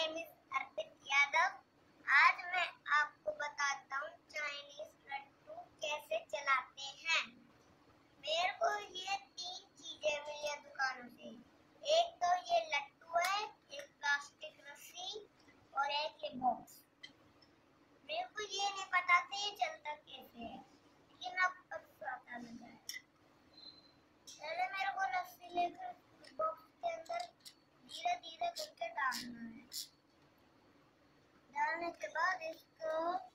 Name is अर्पित यादव। आज मैं आपको बताता हूँ चाइनीज लड्डू कैसे चलाते हैं। मेरे को ये 3 चीजें मिली है दुकानों से। एक तो ये लड्डू है, एक प्लास्टिक रस्सी और एक ये बॉक्स। मेरे को ये नहीं पता था ये चलता कैसे है, लेकिन अब पता लग गया। पहले मेरे को रस्सी लेकर बॉक्स के अंदर धीरे धीरे करके डालना है। डालने के बाद इसको